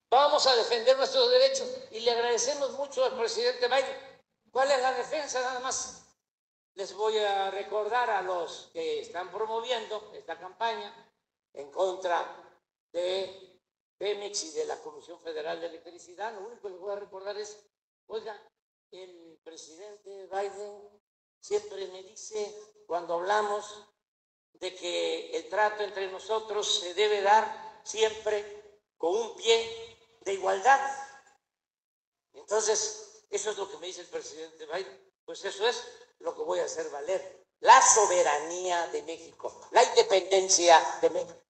vamos a defender nuestros derechos y le agradecemos mucho al presidente Biden. ¿Cuál es la defensa? Nada más les voy a recordar a los que están promoviendo esta campaña en contra de Pemex y de la Comisión Federal de Electricidad. Lo único que les voy a recordar es, oiga, el presidente Biden siempre me dice, cuando hablamos de que el trato entre nosotros se debe dar siempre con un pie de igualdad. Entonces, eso es lo que me dice el presidente Biden. Pues eso es lo que voy a hacer valer. La soberanía de México, la independencia de México.